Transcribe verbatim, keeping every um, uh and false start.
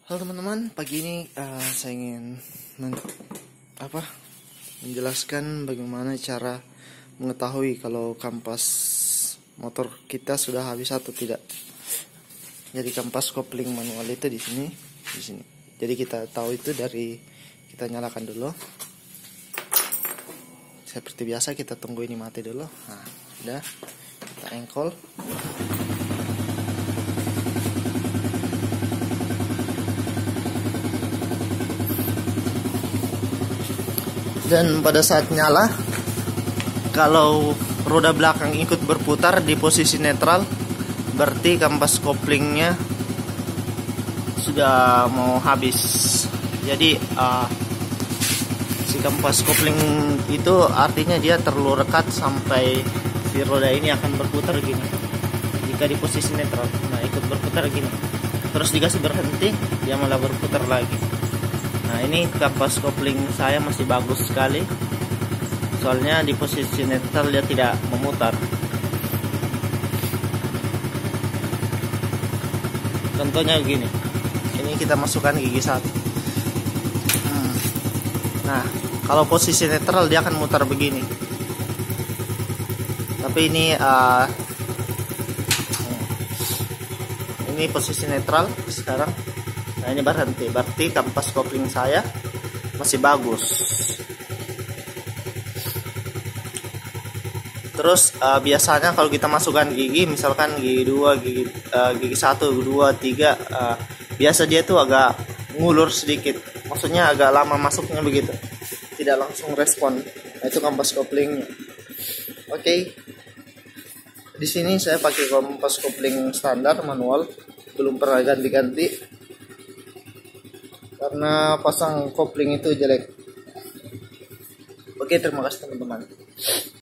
Halo teman-teman, pagi ini uh, saya ingin men apa menjelaskan bagaimana cara mengetahui kalau kampas motor kita sudah habis atau tidak. Jadi kampas kopling manual itu di sini, di sini. Jadi kita tahu itu dari kita nyalakan dulu. Seperti biasa kita tunggu ini mati dulu. Nah, udah kita engkol. Dan pada saat nyala, kalau roda belakang ikut berputar di posisi netral, berarti kampas koplingnya sudah mau habis. Jadi uh, si kampas kopling itu artinya dia terlalu rekat sampai si roda ini akan berputar gini. Jika di posisi netral, nah ikut berputar gini. Terus dikasih berhenti, dia malah berputar lagi. Nah, ini kampas kopling saya masih bagus sekali. Soalnya di posisi netral dia tidak memutar. Contohnya begini. Ini kita masukkan gigi satu. Hmm. Nah, kalau posisi netral dia akan mutar begini. Tapi ini uh, ini posisi netral sekarang. Nah, ini berhenti, berarti kampas kopling saya masih bagus. Terus uh, biasanya kalau kita masukkan gigi, misalkan gigi dua, gigi uh, gigi satu, dua, tiga, uh, biasa dia tuh agak ngulur sedikit. Maksudnya agak lama masuknya begitu, tidak langsung respon. Nah, itu kampas koplingnya. Oke, okay. Di sini saya pakai kampas kopling standar manual, belum pernah ganti-ganti. Karena pasang kopling itu jelek. Oke, terima kasih teman-teman.